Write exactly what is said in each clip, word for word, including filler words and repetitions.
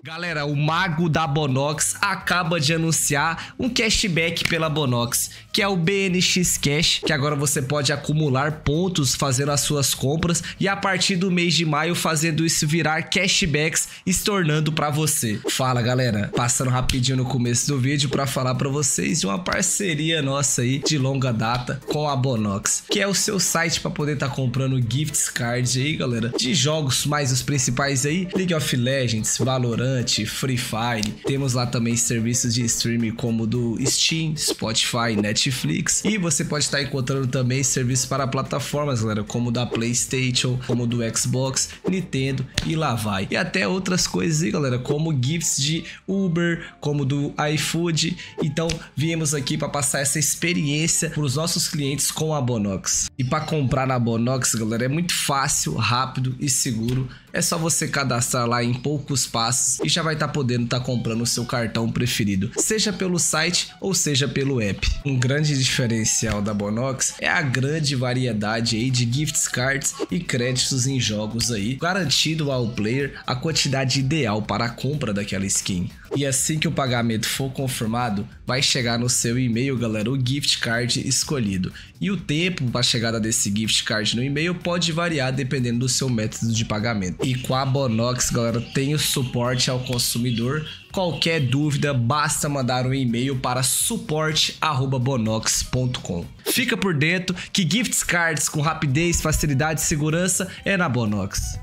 Galera, o Mago da Bonox acaba de anunciar um cashback pela Bonox, que é o B N X Cash, que agora você pode acumular pontos fazendo as suas compras e a partir do mês de maio fazendo isso virar cashbacks e se tornando para você. Fala, galera, passando rapidinho no começo do vídeo para falar para vocês de uma parceria nossa aí de longa data com a Bonox, que é o seu site para poder estar tá comprando gift cards aí, galera, de jogos mais os principais aí, League of Legends, Valorant, Free Fire. Temos lá também serviços de streaming como do Steam, Spotify, Netflix. E você pode estar encontrando também serviços para plataformas, galera, como da PlayStation, como do Xbox, Nintendo e lá vai. E até outras coisas aí, galera, como gifts de Uber, como do iFood. Então, viemos aqui para passar essa experiência para os nossos clientes com a Bonox. E para comprar na Bonox, galera, é muito fácil, rápido e seguro. É só você cadastrar lá em poucos passos e já vai estar tá podendo estar tá comprando o seu cartão preferido, seja pelo site ou seja pelo app. Um grande diferencial da Bonox é a grande variedade aí de gift cards e créditos em jogos aí, garantido ao player a quantidade ideal para a compra daquela skin. E assim que o pagamento for confirmado, vai chegar no seu e-mail, galera, o gift card escolhido. E o tempo para a chegada desse gift card no e-mail pode variar dependendo do seu método de pagamento. E com a Bonox, galera, tem o suporte ao consumidor. Qualquer dúvida, basta mandar um e-mail para suporte arroba bonox ponto com. Fica por dentro que gift cards com rapidez, facilidade e segurança é na Bonox.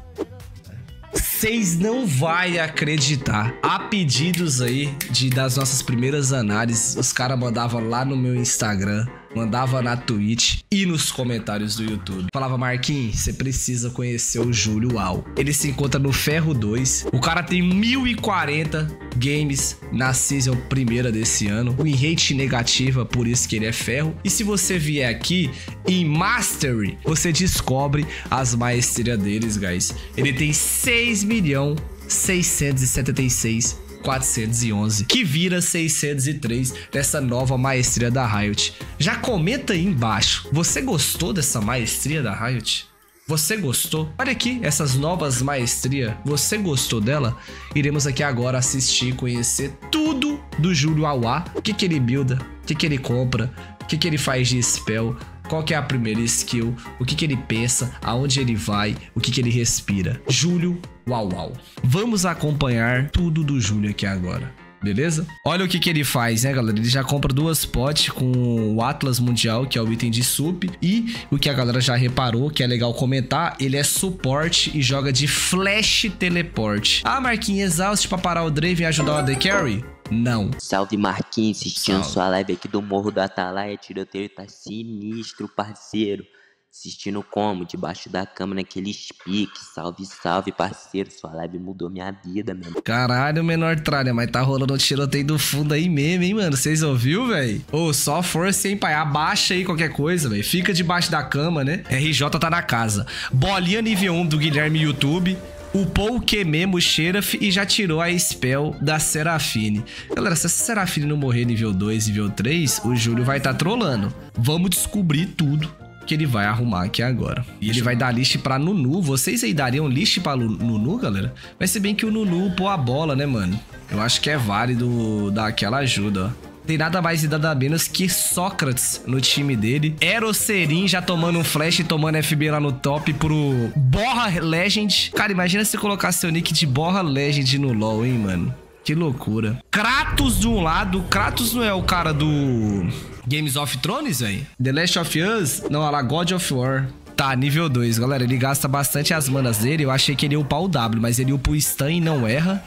Vocês não vai acreditar. Há pedidos aí de, das nossas primeiras análises. Os caras mandavam lá no meu Instagram, mandava na Twitch e nos comentários do YouTube. Falava, Marquinhos, você precisa conhecer o Júlio Uau. Ele se encontra no Ferro dois. O cara tem mil e quarenta games na season primeira desse ano. O rate negativa, por isso que ele é ferro. E se você vier aqui em Mastery, você descobre as maestrias deles, guys. Ele tem seis milhões seiscentos e setenta e seis mil quatrocentos e onze, que vira seiscentos e três dessa nova maestria da Riot. Já comenta aí embaixo, você gostou dessa maestria da Riot? Você gostou? Olha aqui, essas novas maestrias, você gostou dela? Iremos aqui agora assistir, conhecer tudo do Júlio Uau. O que que ele builda, o que que ele compra, o que que ele faz de spell, qual que é a primeira skill, o que que ele pensa, aonde ele vai, o que que ele respira. Júlio Uau. Vamos acompanhar tudo do Júlio aqui agora, beleza? Olha o que que ele faz, né, galera? Ele já compra duas potes com o Atlas Mundial, que é o item de sup. E o que a galera já reparou, que é legal comentar, ele é suporte e joga de Flash Teleport. Ah, Marquinhos, exausto pra parar o Draven e ajudar o A D Carry? Não. Salve, Marquinhos, assistindo Salve. Sua live aqui do Morro do Atalaia. Tiroteio tá sinistro, parceiro. Assistindo como? Debaixo da cama, naqueles piques. Salve, salve, parceiro. Sua live mudou minha vida, mano. Caralho, menor tralha, mas tá rolando um tiroteio do fundo aí mesmo, hein, mano? Vocês ouviu, velho? Ô, só força, hein, pai? Abaixa aí qualquer coisa, velho. Fica debaixo da cama, né? R J tá na casa. Bolinha nível um do Guilherme YouTube. Upou o Q mesmo, o Xerath, e já tirou a spell da Seraphine. Galera, se essa Seraphine não morrer nível dois, nível três, o Júlio vai estar tá trolando. Vamos descobrir tudo que ele vai arrumar aqui agora. E ele vai dar list pra Nunu. Vocês aí dariam list pra Nunu, galera? Mas se bem que o Nunu upou a bola, né, mano? Eu acho que é válido dar aquela ajuda, ó. Tem nada mais e nada menos que Sócrates no time dele. Erocerin já tomando um flash e tomando F B lá no top pro Borra Legend. Cara, imagina se colocar seu nick de Borra Legend no LoL, hein, mano? Que loucura. Kratos de um lado. Kratos não é o cara do Games of Thrones, velho? The Last of Us? Não, olha lá, God of War. Tá, nível dois, galera. Ele gasta bastante as manas dele. Eu achei que ele ia upar o W, mas ele upa o stun e não erra.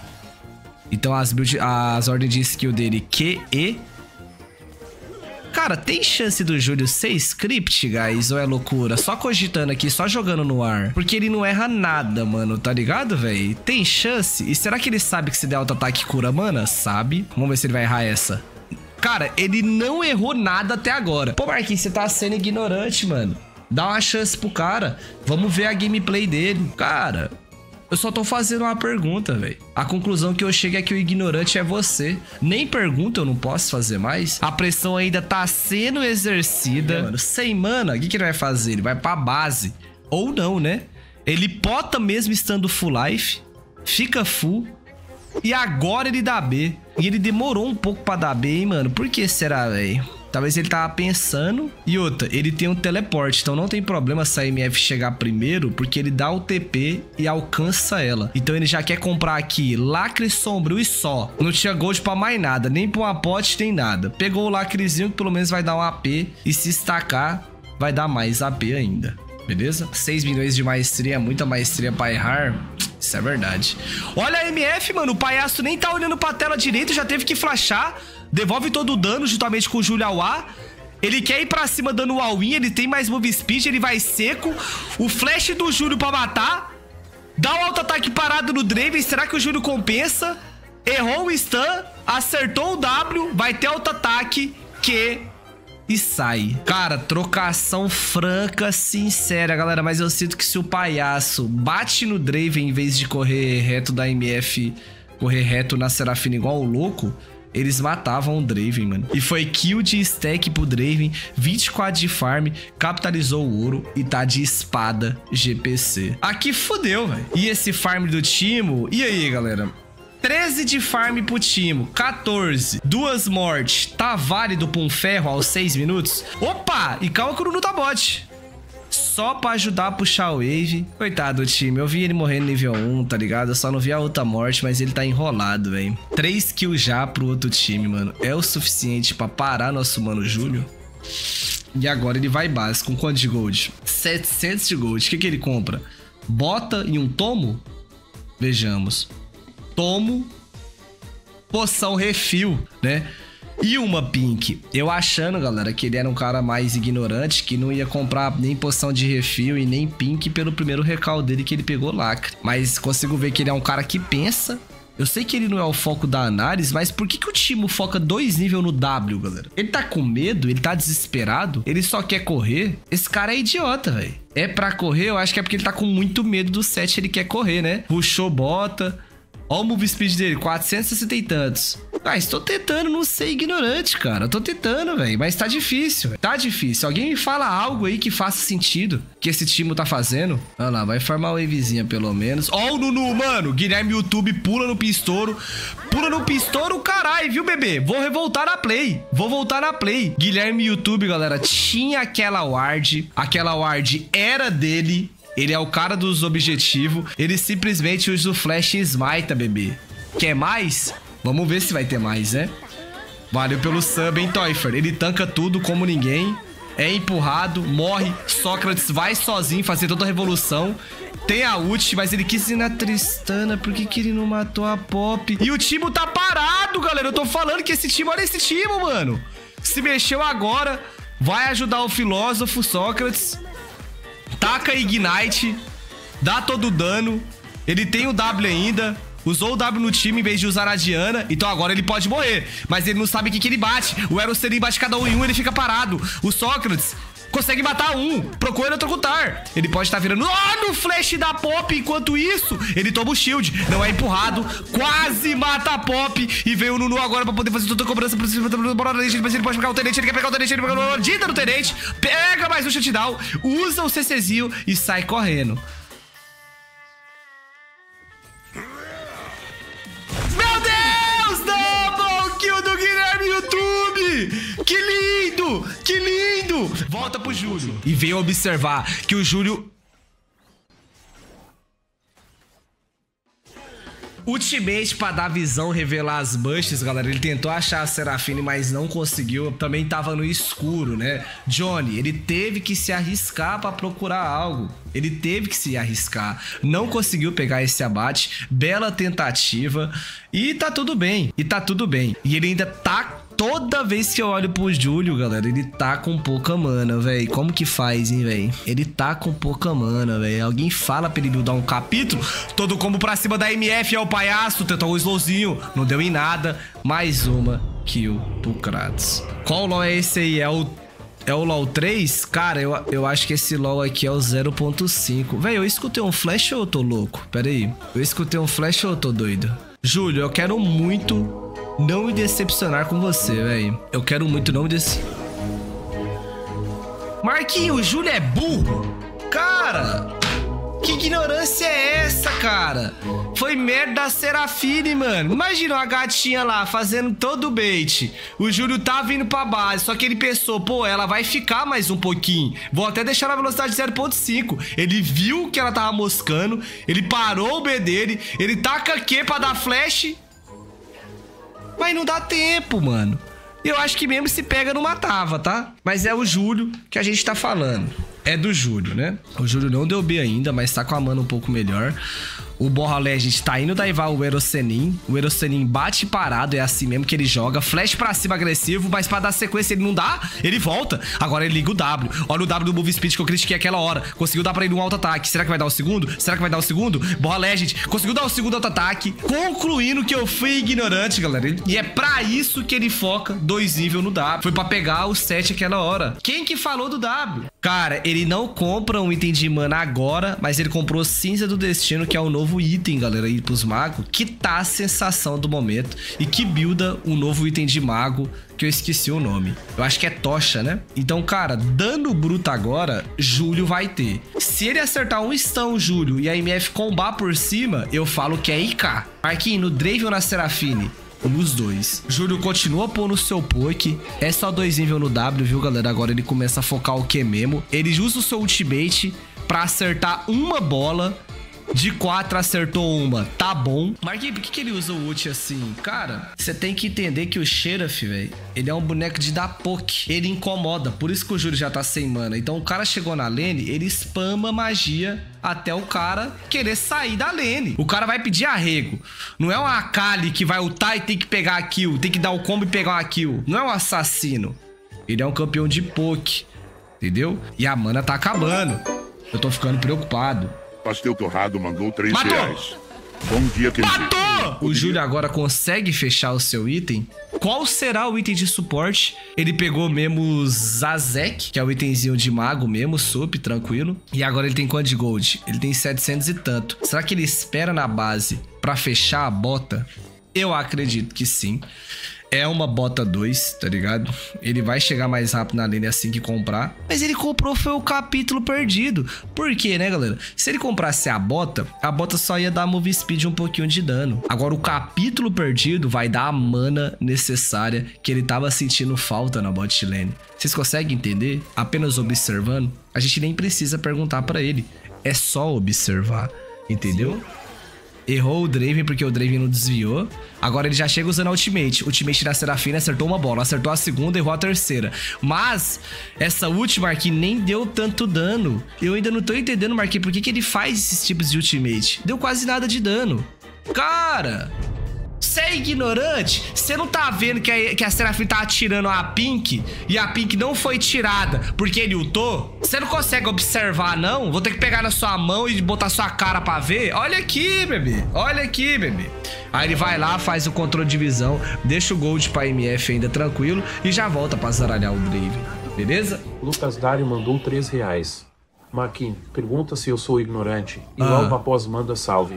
Então as, build, as ordens de skill dele, Q, E. Cara, tem chance do Júlio ser script, guys? Ou é loucura? Só cogitando aqui, só jogando no ar. Porque ele não erra nada, mano, tá ligado, velho? Tem chance? E será que ele sabe que se der auto-ataque cura mana? Sabe? Vamos ver se ele vai errar essa. Cara, ele não errou nada até agora. Pô, Marquinhos, você tá sendo ignorante, mano. Dá uma chance pro cara. Vamos ver a gameplay dele. Cara... Eu só tô fazendo uma pergunta, velho. A conclusão que eu chego é que o ignorante é você. Nem pergunta eu não posso fazer mais. A pressão ainda tá sendo exercida. É, mano, sem mana, o que, que ele vai fazer? Ele vai pra base. Ou não, né? Ele pota mesmo estando full life. Fica full. E agora ele dá B. E ele demorou um pouco pra dar B, hein, mano? Por que será, velho? Talvez ele tava pensando. E outra, ele tem um teleporte. Então não tem problema se a M F chegar primeiro, porque ele dá o T P e alcança ela. Então ele já quer comprar aqui lacre sombrio e só. Não tinha gold pra mais nada. Nem pra uma pote, nem nada. Pegou o lacrezinho que pelo menos vai dar um A P. E se estacar, vai dar mais A P ainda. Beleza? seis milhões de maestria, muita maestria pra errar. Isso é verdade. Olha a M F, mano. O palhaço nem tá olhando pra tela direito. Já teve que flashar. Devolve todo o dano juntamente com o Júlio Awá. Ele quer ir pra cima dando o all-in. Ele tem mais move speed. Ele vai seco. O flash do Júlio pra matar. Dá um auto-ataque parado no Draven. Será que o Júlio compensa? Errou o stun. Acertou o W. Vai ter auto-ataque. Que... E sai. Cara, trocação franca, sincera, galera. Mas eu sinto que se o palhaço bate no Draven em vez de correr reto da M F, correr reto na Serafina igual o louco, eles matavam o Draven, mano. E foi kill de stack pro Draven, vinte e quatro de farm, capitalizou o ouro e tá de espada G P C. Aqui fodeu, velho. E esse farm do Timo? E aí, galera? treze de farm pro Timo, quatorze, duas mortes, tá válido pra um ferro aos seis minutos? Opa, e calma que o Nunu tá bot. Só pra ajudar a puxar o wave. Coitado do time, eu vi ele morrendo nível um, tá ligado? Eu só não vi a outra morte, mas ele tá enrolado, velho. três kills já pro outro time, mano. É o suficiente pra parar nosso mano Júlio? E agora ele vai básico, com quanto de gold? setecentos de gold, o que que ele compra? Bota e um tomo? Vejamos. Tomo, poção refil, né? E uma pink. Eu achando, galera, que ele era um cara mais ignorante, que não ia comprar nem poção de refil e nem pink pelo primeiro recal dele que ele pegou lacre. Mas consigo ver que ele é um cara que pensa. Eu sei que ele não é o foco da análise, mas por que que o Timo foca dois níveis no W, galera? Ele tá com medo? Ele tá desesperado? Ele só quer correr? Esse cara é idiota, velho. É pra correr? Eu acho que é porque ele tá com muito medo do set, ele quer correr, né? Puxou bota... Olha o move speed dele, quatrocentos e sessenta e tantos. Ah, estou tentando não ser ignorante, cara. Eu tô tentando, velho. Mas tá difícil, véio. Tá difícil. Alguém me fala algo aí que faça sentido que esse time tá fazendo. Olha lá, vai farmar uma wavezinha pelo menos. Ó o Nunu, mano. Guilherme YouTube pula no pistouro. Pula no pistouro, caralho, viu, bebê? Vou revoltar na play. Vou voltar na play. Guilherme YouTube, galera, tinha aquela ward. Aquela ward era dele. Ele é o cara dos objetivos. Ele simplesmente usa o flash e smite, bebê. Quer mais? Vamos ver se vai ter mais, né? Valeu pelo sub, hein, Toifer? Ele tanca tudo como ninguém. É empurrado, morre. Sócrates vai sozinho fazer toda a revolução. Tem a ult, mas ele quis ir na Tristana. Por que que ele não matou a Pop? E o Timo tá parado, galera. Eu tô falando que esse time... Olha esse Timo, mano. Se mexeu agora. Vai ajudar o filósofo Sócrates. Taca Ignite, dá todo o dano. Ele tem o W ainda. Usou o W no time em vez de usar a Diana. Então agora ele pode morrer. Mas ele não sabe o que, que ele bate. O Eros Serin bate cada um em um, ele fica parado. O Sócrates consegue matar um. Procura eletrocutar. Ele pode estar virando... Oh, no flash da Pop. Enquanto isso, ele toma o shield. Não é empurrado. Quase mata a Pop. E veio o Nunu agora pra poder fazer toda a cobrança. Mas ele pode pegar o Tenente. Ele quer pegar o Tenente. Ele pega o Dita no Tenente. Pega mais um shutdown. Usa o CCzinho e sai correndo. Meu Deus! Double kill do Guilherme YouTube! Que lindo! Que lindo! Volta pro Júlio. E venha observar que o Júlio... Ultimate pra dar visão, revelar as bushes, galera. Ele tentou achar a Serafine, mas não conseguiu. Também tava no escuro, né? Johnny, ele teve que se arriscar pra procurar algo. Ele teve que se arriscar. Não conseguiu pegar esse abate. Bela tentativa. E tá tudo bem. E tá tudo bem. E ele ainda tá... Toda vez que eu olho pro Júlio, galera, ele tá com pouca mana, velho. Como que faz, hein, velho? Ele tá com pouca mana, velho. Alguém fala pra ele buildar um capítulo. Todo combo pra cima da M F é o palhaço. Tentou um slowzinho. Não deu em nada. Mais uma kill pro Kratos. Qual LoL é esse aí? É o... É o LoL três? Cara, eu, eu acho que esse LoL aqui é o zero ponto cinco. Velho, eu escutei um flash ou eu tô louco? Pera aí. Eu escutei um flash ou eu tô doido? Júlio, eu quero muito... não me decepcionar com você, velho. Eu quero muito não me decepcionar. Marquinhos, o Júlio é burro. Cara, Que ignorância é essa, cara? Foi merda da Serafine, mano. Imagina uma gatinha lá fazendo todo o bait. O Júlio tá vindo pra base, só que ele pensou, pô, ela vai ficar mais um pouquinho. Vou até deixar na velocidade zero ponto cinco. Ele viu que ela tava moscando, ele parou o B dele, ele taca Q pra dar flash. Mas não dá tempo, mano. Eu acho que mesmo se pega não matava, tá? Mas é o Júlio que a gente tá falando. É do Júlio, né? O Júlio não deu B ainda, mas tá com a mana um pouco melhor. O Borra Legend tá indo daivar o Erosenin. O Erosenin bate parado, é assim mesmo que ele joga. Flash pra cima agressivo, mas pra dar sequência ele não dá, ele volta. Agora ele liga o W. Olha o W do Move Speed que eu critiquei aquela hora. Conseguiu dar pra ele um auto-ataque. Será que vai dar o segundo? Será que vai dar o segundo? Borra Legend conseguiu dar o segundo auto-ataque. Concluindo que eu fui ignorante, galera. E é pra isso que ele foca dois níveis no W. Foi pra pegar o sete aquela hora. Quem que falou do W? Cara, ele não compra um item de mana agora, mas ele comprou Cinza do Destino, que é o novo item, galera, aí pros magos, que tá a sensação do momento e que builda um novo item de mago, que eu esqueci o nome. Eu acho que é Tocha, né? Então, cara, dano bruto agora, Júlio vai ter. Se ele acertar um stun, Júlio, e a M F combar por cima, eu falo que é I K. Marquinhos, no Draven ou na Serafine? Nos dois. Júlio continua pondo o seu poke. É só dois níveis no W, viu, galera? Agora ele começa a focar o Q mesmo. Ele usa o seu ultimate pra acertar uma bola. De quatro acertou uma, tá bom. Marquinhos, por que, que ele usa o ult assim? Cara, você tem que entender que o Xerath, velho, ele é um boneco de dar poke. Ele incomoda, por isso que o Júlio já tá sem mana. Então o cara chegou na lane, ele spama magia até o cara querer sair da lane. O cara vai pedir arrego. Não é uma Akali que vai ultar e tem que pegar a kill, tem que dar o combo e pegar uma kill. Não é um assassino. Ele é um campeão de poke, entendeu? E a mana tá acabando. Eu tô ficando preocupado. Pastel Torrado mandou três Matou! reais. Bom dia, Kenzie. Matou! O Júlio agora consegue fechar o seu item. Qual será o item de suporte? Ele pegou mesmo Zazek, que é o itemzinho de mago mesmo, sup, tranquilo. E agora ele tem quanto de gold? Ele tem setecentos e tanto. Será que ele espera na base pra fechar a bota? Eu acredito que sim. É uma bota dois, tá ligado? Ele vai chegar mais rápido na lane assim que comprar. Mas ele comprou foi o capítulo perdido. Por quê, né, galera? Se ele comprasse a bota, a bota só ia dar move speed um pouquinho de dano. Agora o capítulo perdido vai dar a mana necessária que ele tava sentindo falta na bot lane. Vocês conseguem entender? Apenas observando? A gente nem precisa perguntar pra ele. É só observar, entendeu? Sim. Errou o Draven porque o Draven não desviou. Agora ele já chega usando a ultimate. Ultimate da Serafine, acertou uma bola. Acertou a segunda, errou a terceira. Mas essa última aqui nem deu tanto dano. Eu ainda não tô entendendo, Marquinhos, por que, que ele faz esses tipos de ultimate. Deu quase nada de dano. Cara... Você é ignorante? Você não tá vendo que a, que a Serafine tá atirando a Pink e a Pink não foi tirada porque ele ultou? Você não consegue observar, não? Vou ter que pegar na sua mão e botar sua cara pra ver? Olha aqui, bebê. Olha aqui, bebê. Aí ele vai lá, faz o controle de visão, deixa o gold pra M F ainda tranquilo e já volta pra zaralhar o Draven. Beleza? Lucas Dário mandou três reais. Marquinhos, pergunta se eu sou ignorante e logo após manda salve.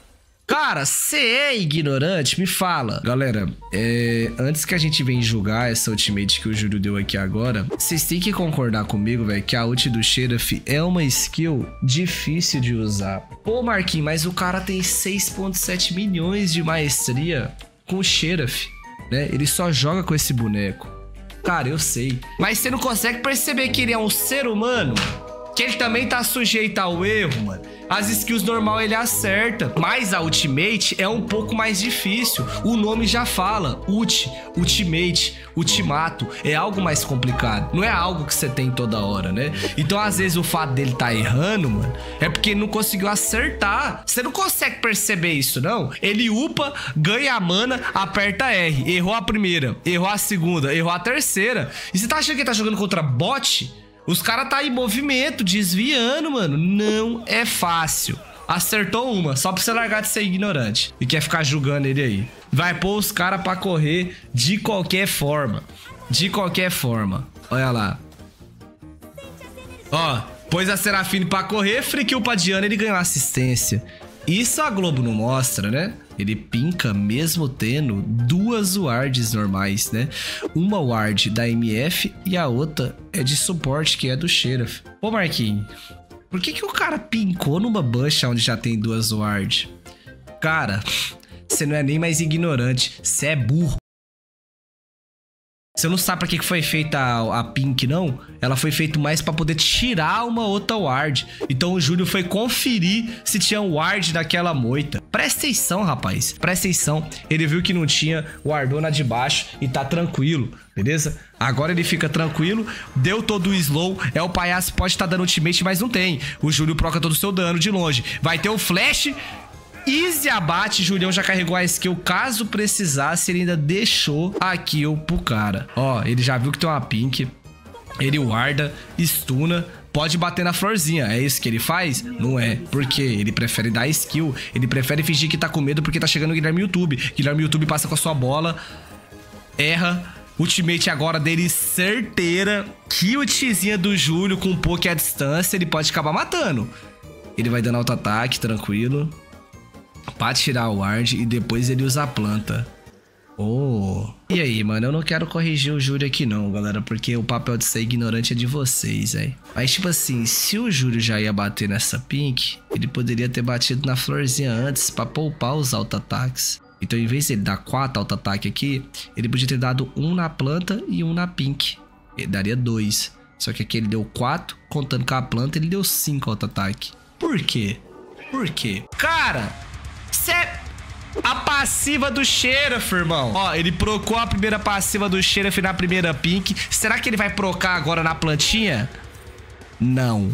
Cara, você é ignorante? Me fala. Galera, é, antes que a gente venha julgar essa ultimate que o Júlio deu aqui agora, vocês têm que concordar comigo, velho, que a ult do Xerath é uma skill difícil de usar. Pô, Marquinhos, mas o cara tem seis ponto sete milhões de maestria com o Xerath, né? Ele só joga com esse boneco. Cara, eu sei. Mas você não consegue perceber que ele é um ser humano? Que ele também tá sujeito ao erro, mano. As skills normal ele acerta, mas a ultimate é um pouco mais difícil. O nome já fala, ult, ultimate, ultimato, é algo mais complicado. Não é algo que você tem toda hora, né? Então às vezes o fato dele tá errando, mano, é porque ele não conseguiu acertar. Você não consegue perceber isso, não? Ele upa, ganha a mana, aperta R, errou a primeira, errou a segunda, errou a terceira. E você tá achando que ele tá jogando contra bot? Os caras tá em movimento, desviando, mano. Não é fácil. Acertou uma, só pra você largar de ser ignorante. E quer ficar julgando ele aí. Vai pôr os caras pra correr de qualquer forma. De qualquer forma. Olha lá. Ó, pôs a Serafine pra correr, frikiu pra Diana, ele ganhou assistência. Isso a Globo não mostra, né? Ele pinca mesmo tendo duas wards normais, né? Uma ward da M F e a outra é de suporte, que é do Xerath. Ô, Marquinhos, Por que que o cara pincou numa bush onde já tem duas ward? Cara, você não é nem mais ignorante, você é burro. Você não sabe pra que que foi feita a, a pink, não? Ela foi feita mais pra poder tirar uma outra ward. Então o Júlio foi conferir se tinha um ward daquela moita. Presta atenção, rapaz. Presta atenção. Ele viu que não tinha, wardou na de baixo e tá tranquilo, beleza? Agora ele fica tranquilo. Deu todo o slow. É o palhaço, pode estar dando ultimate, mas não tem. O Júlio proca todo o seu dano de longe. Vai ter o flash... Easy abate, Julião já carregou a skill. Caso precisasse, ele ainda deixou a kill pro cara. Ó, ele já viu que tem uma pink. Ele guarda, stuna, pode bater na florzinha. É isso que ele faz? Não é. Por quê? Ele prefere dar skill. Ele prefere fingir que tá com medo porque tá chegando o Guilherme YouTube. Guilherme YouTube passa com a sua bola, erra. Ultimate agora dele certeira. Que ultizinha do Júlio com um poke à distância, ele pode acabar matando. Ele vai dando auto-ataque, tranquilo. Pra tirar o ward e depois ele usa a planta. Oh. E aí, mano, eu não quero corrigir o Júlio aqui não, galera, porque o papel de ser ignorante é de vocês, velho. Mas tipo assim, se o Júlio já ia bater nessa pink, ele poderia ter batido na florzinha antes pra poupar os auto-ataques. Então, em vez de ele dar quatro auto-ataques aqui, ele podia ter dado um na planta e um na pink. Ele daria dois. Só que aqui ele deu quatro, contando com a planta, ele deu cinco auto-ataque. Por quê? Por quê? Cara... Isso é a passiva do Sheriff, irmão. Ó, ele procou a primeira passiva do Sheriff na primeira pink. Será que ele vai procar agora na plantinha? Não.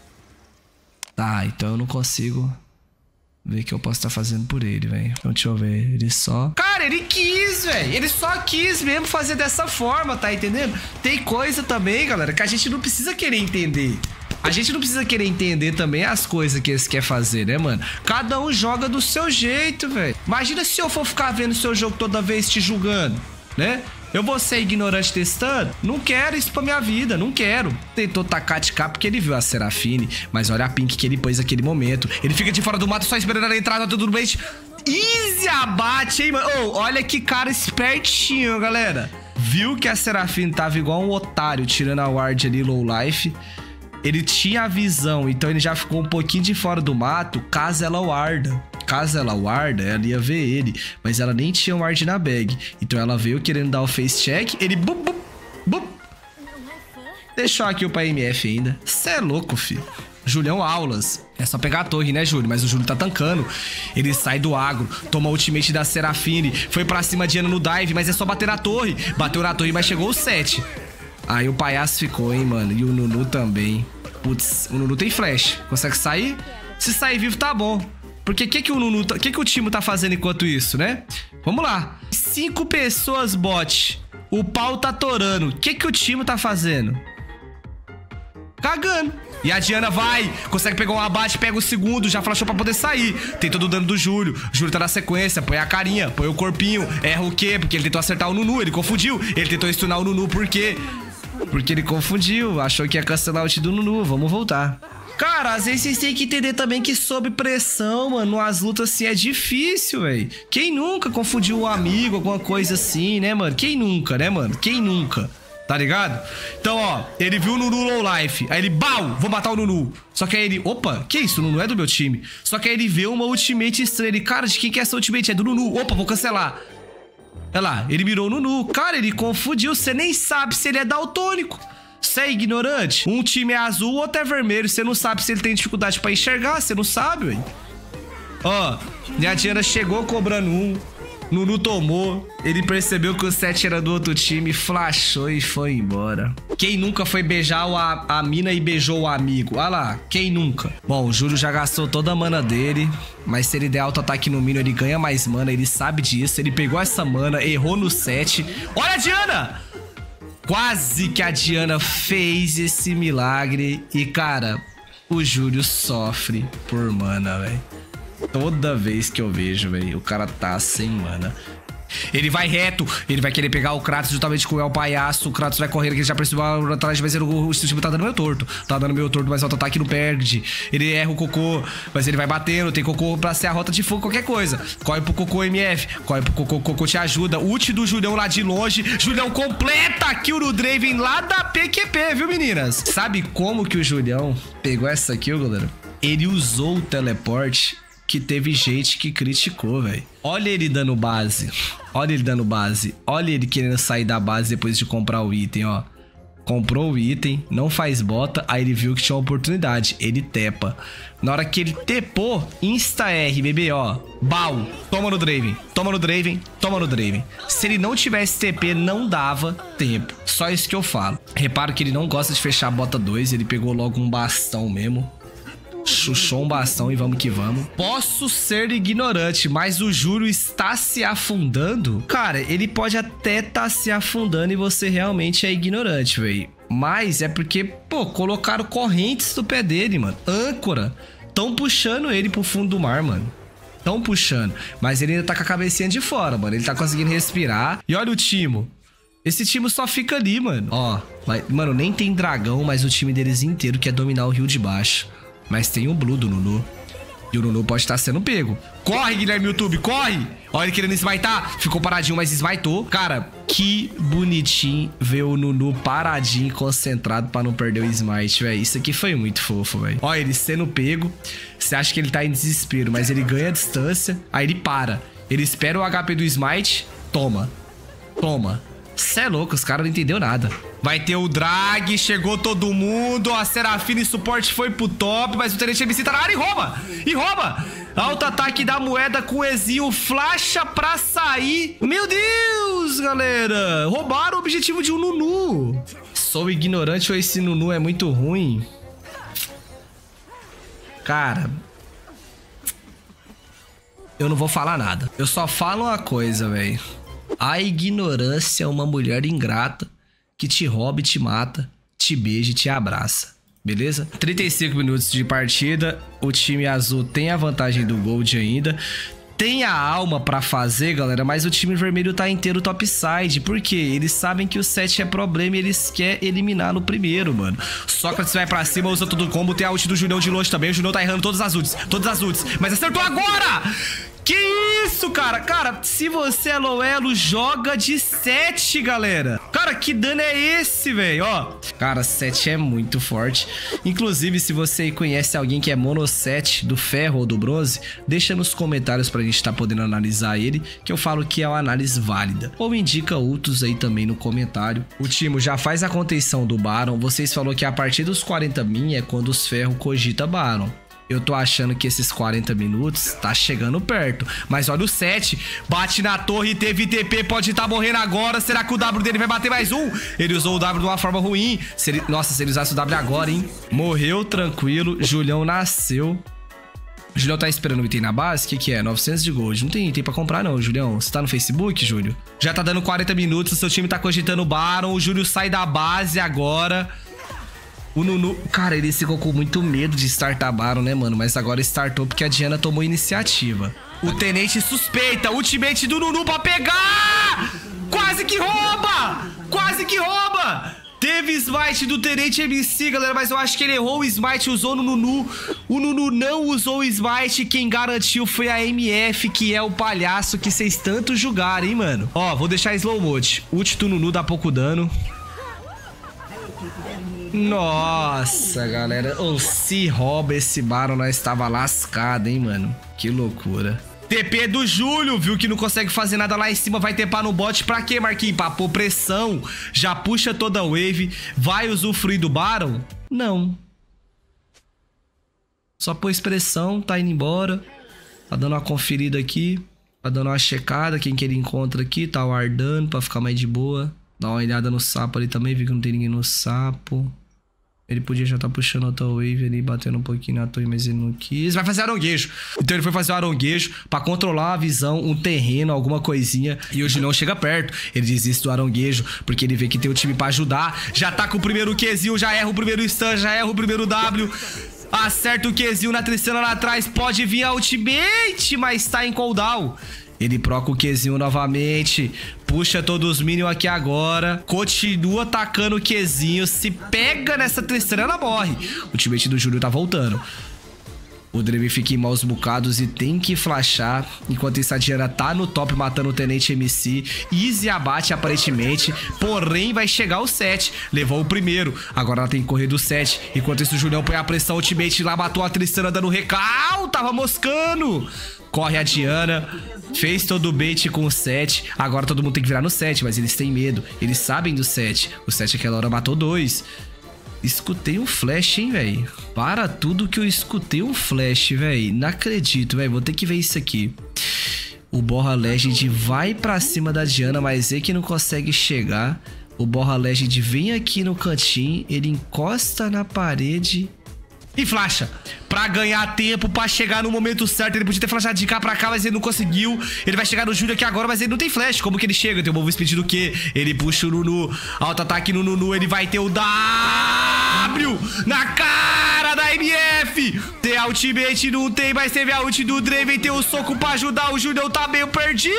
Tá, então eu não consigo ver o que eu posso estar fazendo por ele, velho. Então deixa eu ver. Ele só... Cara, ele quis, velho. Ele só quis mesmo fazer dessa forma, tá entendendo? Tem coisa também, galera, que a gente não precisa querer entender. A gente não precisa querer entender também as coisas que eles querem fazer, né, mano? Cada um joga do seu jeito, velho. Imagina se eu for ficar vendo o seu jogo toda vez te julgando, né? Eu vou ser ignorante testando? Não quero isso pra minha vida, não quero. Tentou tacar de cá porque ele viu a Serafine, mas olha a pink que ele pôs naquele momento. Ele fica de fora do mato só esperando ela entrar, tudo bem. Easy abate, hein, mano? Oh, olha que cara espertinho, galera. Viu que a Serafine tava igual um otário, tirando a ward ali, low life. Ele tinha a visão, então ele já ficou um pouquinho de fora do mato, caso ela warda. Caso ela warda, ela ia ver ele, mas ela nem tinha um ward na bag. Então ela veio querendo dar o face check, ele bum, bum, bum. Deixou aqui o pra M F ainda. Cê é louco, filho. Julião aulas. É só pegar a torre, né, Júlio? Mas o Júlio tá tancando. Ele sai do agro, toma o ultimate da Serafine, foi pra cima de Ana no dive, mas é só bater na torre. Bateu na torre, mas chegou o sete. Aí o palhaço ficou, hein, mano. E o Nunu também. Putz, o Nunu tem flash. Consegue sair? Se sair vivo, tá bom. Porque o que que o Nunu... O que que o time tá fazendo enquanto isso, né? Vamos lá. Cinco pessoas bot. O pau tá torando. O que que o time tá fazendo? Cagando. E a Diana vai. Consegue pegar um abate, pega o segundo. Já flashou pra poder sair. Tem todo o dano do Júlio. O Júlio tá na sequência. Põe a carinha, põe o corpinho. Erra o quê? Porque ele tentou acertar o Nunu. Ele confundiu. Ele tentou stunar o Nunu. Por quê? Porque ele confundiu, achou que ia cancelar o ult do Nunu. Vamos voltar. Cara, às vezes vocês têm que entender também que sob pressão, mano, as lutas assim é difícil, velho. Quem nunca confundiu um amigo, alguma coisa assim, né, mano? Quem nunca, né, mano? Quem nunca? Tá ligado? Então, ó, ele viu o Nunu low life. Aí ele, bau, vou matar o Nunu. Só que aí ele, opa, que isso? O Nunu é do meu time. Só que aí ele vê uma ultimate estranha. Ele, cara, de quem que é essa ultimate? É do Nunu. Opa, vou cancelar. Olha lá, ele mirou no Nunu. Cara, ele confundiu. Você nem sabe se ele é daltônico. Você é ignorante. Um time é azul, o outro é vermelho. Você não sabe se ele tem dificuldade pra enxergar. Você não sabe, velho. Ó, e a Diana chegou cobrando um. Nunu tomou. Ele percebeu que o sete era do outro time. Flashou e foi embora. Quem nunca foi beijar a, a mina e beijou o amigo? Olha lá, quem nunca? Bom, o Júlio já gastou toda a mana dele. Mas se ele der auto-ataque no minion, ele ganha mais mana. Ele sabe disso. Ele pegou essa mana, errou no sete. Olha a Diana! Quase que a Diana fez esse milagre. E, cara, o Júlio sofre por mana, velho. Toda vez que eu vejo, velho, o cara tá sem mana. Ele vai reto. Ele vai querer pegar o Kratos justamente com o El Palhaço. O Kratos vai correndo, que ele já percebeu atrás, mas ele, o time tá dando meio torto. Tá dando meio torto, mas o auto-ataque não perde. Ele erra o Cocô, mas ele vai batendo. Tem Cocô pra ser a rota de fogo, qualquer coisa. Corre pro Cocô M F. Corre pro Cocô, Cocô te ajuda. Ult do Julião lá de longe. Julião completa a kill no Draven lá da P Q P, viu, meninas? Sabe como que o Julião pegou essa kill, galera? Ele usou o teleporte que teve gente que criticou, velho. Olha ele dando base. Olha ele dando base. Olha ele querendo sair da base depois de comprar o item, ó. Comprou o item, não faz bota, aí ele viu que tinha uma oportunidade. Ele tepa. Na hora que ele tepou, insta-R, bebê, ó. Bau. Toma no Draven. Toma no Draven. Toma no Draven. Se ele não tivesse T P, não dava tempo. Só isso que eu falo. Reparo que ele não gosta de fechar a bota dois. Ele pegou logo um bastão mesmo. Chuchou um bastão e vamos que vamos. Posso ser ignorante, mas o Júlio está se afundando? Cara, ele pode até estar tá se afundando e você realmente é ignorante, velho. Mas é porque, pô, colocaram correntes no pé dele, mano. Âncora. Tão puxando ele pro fundo do mar, mano. Tão puxando. Mas ele ainda tá com a cabecinha de fora, mano. Ele tá conseguindo respirar. E olha o Timo. Esse time só fica ali, mano. Ó, vai... mano, nem tem dragão, mas o time deles inteiro quer dominar o rio de baixo. Mas tem o Blue do Nunu. E o Nunu pode estar sendo pego. Corre, Guilherme YouTube, corre! Olha ele querendo smitar. Ficou paradinho, mas smitou. Cara, que bonitinho ver o Nunu paradinho e concentrado pra não perder o smite, velho. Isso aqui foi muito fofo, velho. Olha ele sendo pego. Você acha que ele tá em desespero, mas ele ganha a distância. Aí ele para. Ele espera o H P do smite. Toma. Toma. Cê é louco, os caras não entenderam nada. Vai ter o drag, chegou todo mundo. A Serafina e suporte foi pro top, mas o Tenente M C tá na área e rouba. E rouba. Alto ataque da moeda com o Ezio. Flasha pra sair. Meu Deus, galera. Roubaram o objetivo de um Nunu. Sou ignorante ou esse Nunu é muito ruim? Cara, eu não vou falar nada. Eu só falo uma coisa, velho. A ignorância é uma mulher ingrata que te rouba e te mata, te beija e te abraça. Beleza? trinta e cinco minutos de partida. O time azul tem a vantagem do Gold ainda. Tem a alma pra fazer, galera, mas o time vermelho tá inteiro topside. Por quê? Eles sabem que o set é problema e eles querem eliminar no primeiro, mano. Sócrates vai pra cima, usa todo o combo. Tem a ult do Julião de longe também. O Julião tá errando todas as ults. Todas as ults. Mas acertou agora! Que isso, cara? Cara, se você é low elo, joga de sete, galera. Cara, que dano é esse, velho? Ó, cara, sete é muito forte. Inclusive, se você conhece alguém que é mono sete do ferro ou do bronze, deixa nos comentários pra gente tá podendo analisar ele, que eu falo que é uma análise válida. Ou indica outros aí também no comentário. O Timo já faz a contenção do Baron. Vocês falaram que a partir dos quarenta min é quando os ferros cogita Baron. Eu tô achando que esses quarenta minutos tá chegando perto. Mas olha o sete. Bate na torre, teve T P, pode estar tá morrendo agora. Será que o W dele vai bater mais um? Ele usou o W de uma forma ruim. Se ele... Nossa, se ele usasse o W agora, hein? Morreu tranquilo. Julião nasceu. O Julião tá esperando o item na base? O que que é? novecentos de gold. Não tem item pra comprar não, Julião. Você tá no Facebook, Júlio? Já tá dando quarenta minutos. O seu time tá cogitando o Baron. O Júlio sai da base agora. O Nunu... Cara, ele ficou com muito medo de startar Baron, né, mano? Mas agora startou porque a Diana tomou iniciativa. O Tenente suspeita. Ultimate do Nunu pra pegar! Quase que rouba! Quase que rouba! Teve smite do Tenente M C, galera, mas eu acho que ele errou o smite, usou no Nunu. O Nunu não usou o smite, quem garantiu foi a M F, que é o palhaço que vocês tanto julgaram, hein, mano? Ó, vou deixar slow mode. Ult do Nunu dá pouco dano. Nossa, galera. Ou oh, se rouba esse Baron, nós estava lascado, hein, mano. Que loucura. T P do Júlio, viu que não consegue fazer nada lá em cima, vai tepar no bot. Pra quê, Marquinhos? Pra pôr pressão. Já puxa toda a wave. Vai usufruir do Baron? Não. Só pôs pressão, tá indo embora. Tá dando uma conferida aqui. Tá dando uma checada, quem que ele encontra aqui. Tá guardando pra ficar mais de boa. Dá uma olhada no sapo ali também, viu que não tem ninguém no sapo. Ele podia já estar tá puxando outra wave ali, batendo um pouquinho na torre, mas ele não quis. Vai fazer aronguejo. Então ele foi fazer o aronguejo pra controlar a visão, um terreno, alguma coisinha. E o Julião chega perto. Ele desiste do aronguejo, porque ele vê que tem o time pra ajudar. Já tá com o primeiro Qzinho, já erra o primeiro stun, já erra o primeiro W. Acerta o Qzinho na Tristana lá atrás. Pode vir a ultimate, mas tá em cooldown. Ele proca o Qzinho novamente. Puxa todos os minions aqui agora. Continua atacando o Qzinho. Se pega nessa Tristana, ela morre. O teammate do Júlio tá voltando. O Draven fica em maus bocados e tem que flashar. Enquanto isso, a Diana tá no top matando o Tenente M C. Easy abate aparentemente. Porém, vai chegar o sete. Levou o primeiro. Agora ela tem que correr do sete. Enquanto isso, o Julião põe a pressão. O teammate lá matou a Tristana dando recal. Tava moscando. Corre a Diana. Fez todo o bait com o sete. Agora todo mundo tem que virar no sete. Mas eles têm medo. Eles sabem do sete. O sete aquela hora matou dois. Escutei um flash, hein, velho. Para tudo que eu escutei um flash, velho. Não acredito, velho. Vou ter que ver isso aqui. O Borra Legend vai pra cima da Diana, mas é que não consegue chegar. O Borra Legend vem aqui no cantinho. Ele encosta na parede e flasha. Pra ganhar tempo, pra chegar no momento certo. Ele podia ter flashado de cá pra cá, mas ele não conseguiu. Ele vai chegar no Júlio aqui agora, mas ele não tem flash. Como que ele chega? Tem o move speed do quê? Ele puxa o Nunu. Alto ataque no Nunu. Ele vai ter o W na cara da M F. Tem a ultimate, não tem, mas teve a ult do Draven. Tem o soco pra ajudar. O Júlio tá meio perdido.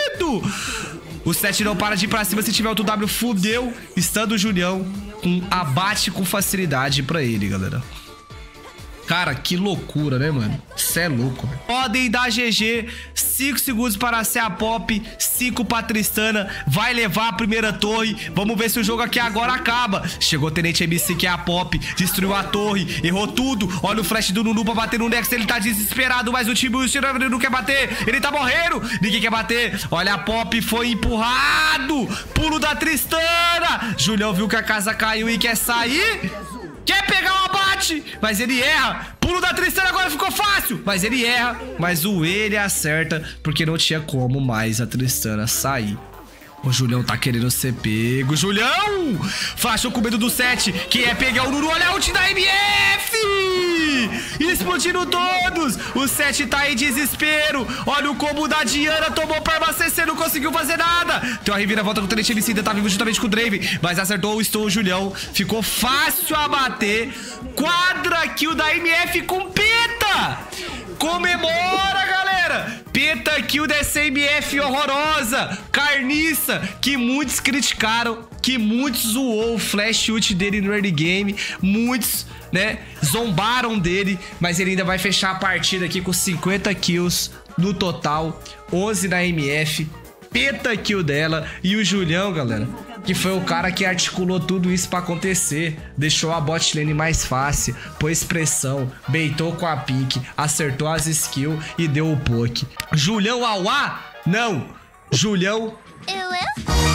O sete não para de ir pra cima. Se tiver outro W, fudeu. Estando o Julião com abate com facilidade pra ele, galera. Cara, que loucura, né, mano? Isso é louco. Podem dar G G. cinco segundos para ser a Pop. cinco para Tristana. Vai levar a primeira torre. Vamos ver se o jogo aqui agora acaba. Chegou o Tenente M C, que é a Pop. Destruiu a torre. Errou tudo. Olha o flash do Nunu pra bater no Nex. Ele tá desesperado, mas o time não quer bater. Ele tá morrendo. Ninguém quer bater. Olha, a Pop foi empurrado. Pulo da Tristana. Julião viu que a casa caiu e quer sair. Quer pegar o abate, mas ele erra. Pulo da Tristana agora ficou fácil, mas ele erra. Mas o ele acerta, porque não tinha como mais a Tristana sair. O Julião tá querendo ser pego. Julião! Flashou com medo do sete, que é pegar o Nunu. Olha a ult da M F! Explodindo todos. O sete tá em desespero. Olha o combo da Diana. Tomou pra C C, não conseguiu fazer nada. Tem uma reviravolta com o Tenente M C. Ainda tá vivo justamente com o Draven, mas acertou o stun. O Julião ficou fácil a bater. Quadra kill da M F com Penta. Comemora, galera. Penta kill dessa M F horrorosa, carniça, que muitos criticaram, que muitos zoou o flash ult dele no early game. Muitos, né, zombaram dele, mas ele ainda vai fechar a partida aqui com cinquenta kills no total, onze na M F. Penta kill dela. E o Julião, galera, que foi o cara que articulou tudo isso pra acontecer. Deixou a bot lane mais fácil, pôs pressão, baitou com a pique, acertou as skills e deu o poke. Julião Auá? Não! Julião... Eu, eu?